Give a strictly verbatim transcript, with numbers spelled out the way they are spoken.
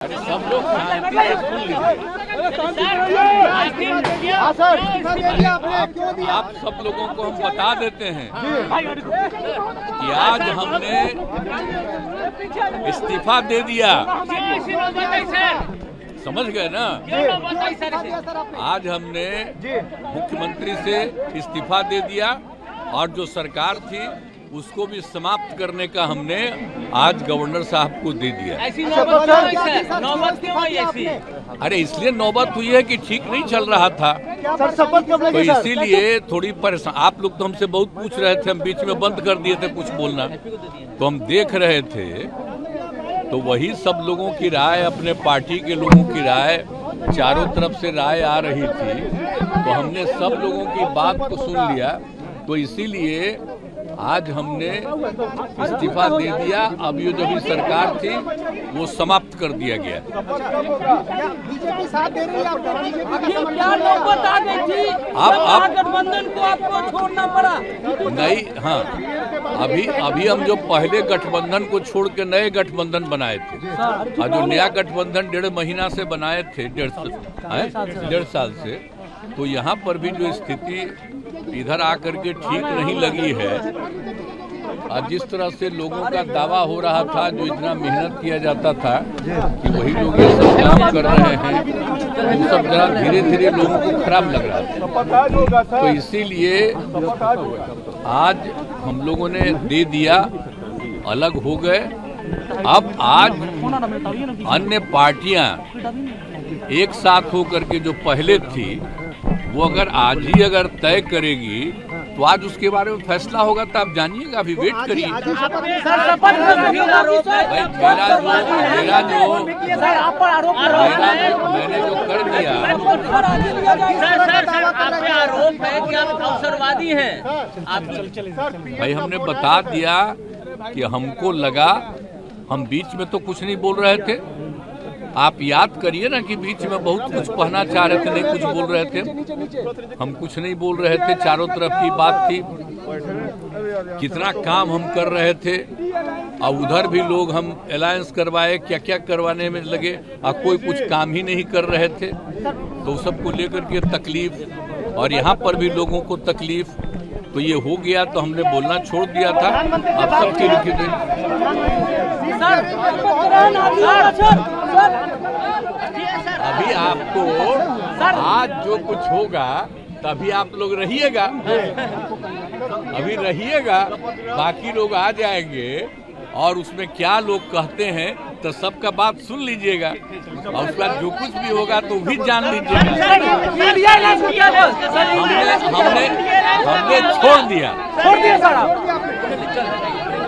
अरे सब लोग शांति से सुन लीजिए। आप सब लोगों को हम बता देते हैं कि आज हमने इस्तीफा दे दिया। समझ गए ना? आज हमने मुख्यमंत्री से इस्तीफा दे दिया और जो सरकार थी उसको भी समाप्त करने का हमने आज गवर्नर साहब को दे दिया। ऐसी नौबत क्यों आई सर? नौबत क्यों आई ऐसी? अरे इसलिए नौबत हुई है कि ठीक नहीं चल रहा था, तो इसीलिए थोड़ी परेशान। आप लोग तो हमसे बहुत पूछ रहे थे, हम बीच में बंद कर दिए थे कुछ बोलना, तो हम देख रहे थे तो वही सब लोगों की राय, अपने पार्टी के लोगों की राय, चारों तरफ से राय आ रही थी, तो हमने सब लोगों की बात को सुन लिया। तो इसीलिए आज हमने इस्तीफा दे दिया। अब ये जो भी सरकार थी वो समाप्त कर दिया गया। बीजेपी साथ दे रही है आपको? क्या नौबत आ गई थी? आप आप गठबंधन को आपको छोड़ना पड़ा? नहीं, हाँ, अभी अभी हम जो पहले गठबंधन को छोड़ के नए गठबंधन बनाए थे, और जो नया गठबंधन डेढ़ महीना से बनाए थे, डेढ़ डेढ़ साल से, तो यहाँ पर भी जो स्थिति इधर आकर के ठीक नहीं लगी है। और जिस तरह से लोगों का दावा हो रहा था, जो इतना मेहनत किया जाता था कि वही लोग ये सब काम कर रहे हैं, वो सब जरा धीरे धीरे लोगों को खराब लग रहा था। तो इसीलिए आज हम लोगों ने दे दिया, अलग हो गए। अब आज अन्य पार्टियां एक साथ होकर के जो पहले थी वो अगर आज ही अगर तय करेगी तो आज उसके बारे में फैसला होगा, तो आप जानिएगा, अभी वेट करिए। भाई मेरा जो मेरा जो मेरा जो मैंने जो कर दिया। सर सर सर आप पे आरोप है कि आप अवसरवादी हैं। आप भाई हमने बता दिया कि हमको लगा, हम बीच में तो कुछ नहीं बोल रहे थे। आप याद करिए ना कि बीच में बहुत कुछ कहना चाह रहे थे, नहीं कुछ बोल रहे थे, हम कुछ नहीं बोल रहे थे। चारों तरफ की बात थी, कितना काम हम कर रहे थे, और उधर भी लोग हम अलायंस करवाए, क्या क्या करवाने में लगे, और कोई कुछ काम ही नहीं कर रहे थे। तो सबको लेकर के तकलीफ, और यहाँ पर भी लोगों को तकलीफ, तो ये हो गया, तो हमने बोलना छोड़ दिया था। अब सबके लिखे अभी आपको आज जो कुछ होगा तभी आप लोग रहिएगा, अभी रहिएगा, बाकी लोग आ जाएंगे और उसमें क्या लोग कहते हैं तो सबका बात सुन लीजिएगा, और उसके बाद जो कुछ भी होगा तो भी जान लीजिएगा। हमने हमने हमने छोड़ दिया छोड़ दिया सर।